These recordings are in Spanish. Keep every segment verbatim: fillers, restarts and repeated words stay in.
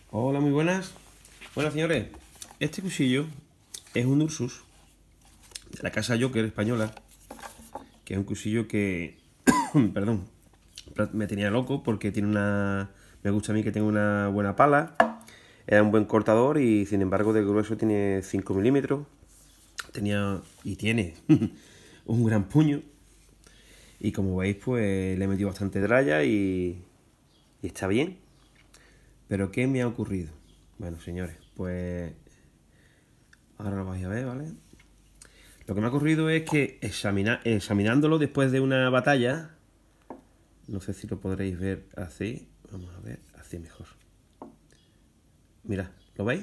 Hola, muy buenas. Bueno, señores, este cuchillo es un Ursus de la casa Joker española, que es un cuchillo que, perdón, me tenía loco porque tiene una, me gusta a mí que tenga una buena pala, es un buen cortador y sin embargo de grueso tiene cinco milímetros, tenía y tiene un gran puño y como veis pues le he metido bastante tralla y, y está bien. Pero ¿qué me ha ocurrido? Bueno, señores, pues ahora lo vais a ver, ¿vale? Lo que me ha ocurrido es que examina, examinándolo después de una batalla, no sé si lo podréis ver así, vamos a ver, así mejor. Mirad, ¿lo veis?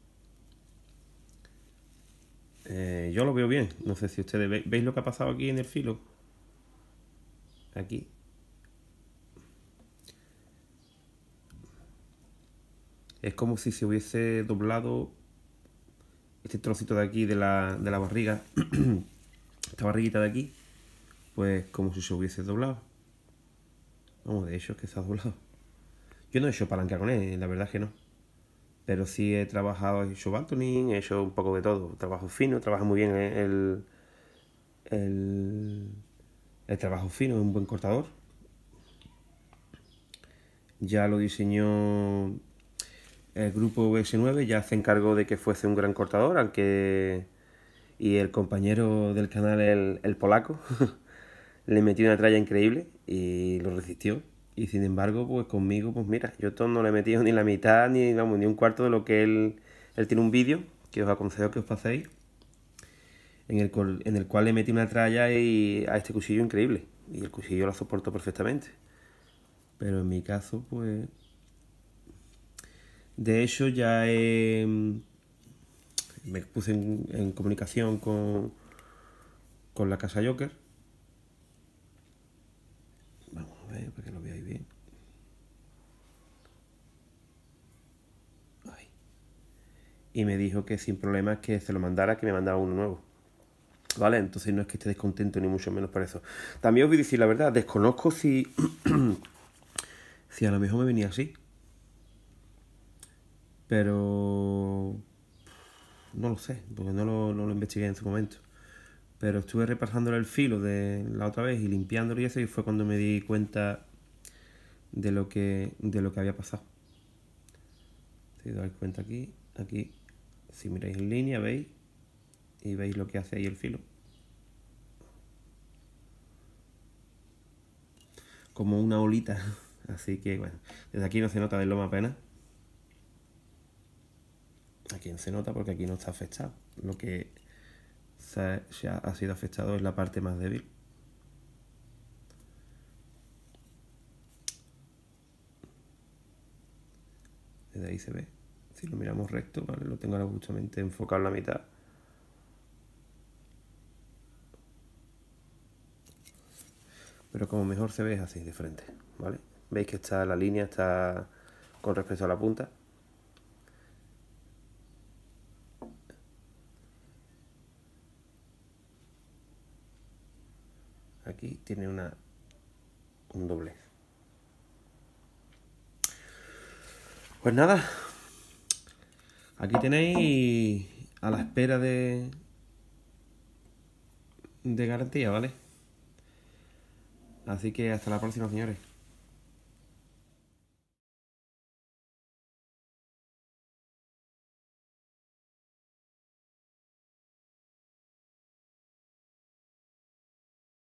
Eh, yo lo veo bien, no sé si ustedes veis, ¿veis lo que ha pasado aquí en el filo? Aquí. Es como si se hubiese doblado este trocito de aquí de la, de la barriga, esta barriguita de aquí, pues como si se hubiese doblado. Vamos, de hecho es que se ha doblado. Yo no he hecho palanca con él, la verdad es que no. Pero sí he trabajado, he hecho batoning, he hecho un poco de todo. Trabajo fino, trabaja muy bien el, el, el trabajo fino, es un buen cortador. Ya lo diseñó el grupo V S nueve, ya se encargó de que fuese un gran cortador, aunque... Y el compañero del canal, el, el polaco, le metió una tralla increíble y lo resistió. Y sin embargo, pues conmigo, pues mira, yo todo no le he metido ni la mitad, ni, vamos, ni un cuarto de lo que él... Él tiene un vídeo que os aconsejo que os paséis, en el, cual, en el cual le metí una tralla y a este cuchillo increíble. Y el cuchillo lo soportó perfectamente. Pero en mi caso, pues... De hecho, ya he, me puse en, en comunicación con, con la casa Joker. Vamos a ver, para que lo veáis bien. Ay. Y me dijo que sin problemas que se lo mandara, que me mandaba uno nuevo. ¿Vale? Entonces no es que esté descontento ni mucho menos por eso. También os voy a decir la verdad, desconozco si... si a lo mejor me venía así. Pero... no lo sé, porque no lo, no lo investigué en su momento. Pero estuve repasándole el filo de la otra vez y limpiándolo y eso, y fue cuando me di cuenta de lo que, de lo que había pasado. Si os dais cuenta aquí, aquí, si miráis en línea, veis, y veis lo que hace ahí el filo. Como una olita. Así que bueno, desde aquí no se nota de lo más pena. Aquí no se nota porque aquí no está afectado. Lo que se ha, se ha sido afectado es la parte más débil. Desde ahí se ve. Si lo miramos recto, ¿vale? Lo tengo ahora justamente enfocado en la mitad. Pero como mejor se ve es así, de frente, ¿vale? Veis que está la línea, está con respecto a la punta. Aquí tiene una un doblez. Pues nada, aquí tenéis a la espera de de garantía, ¿vale? Así que hasta la próxima, señores.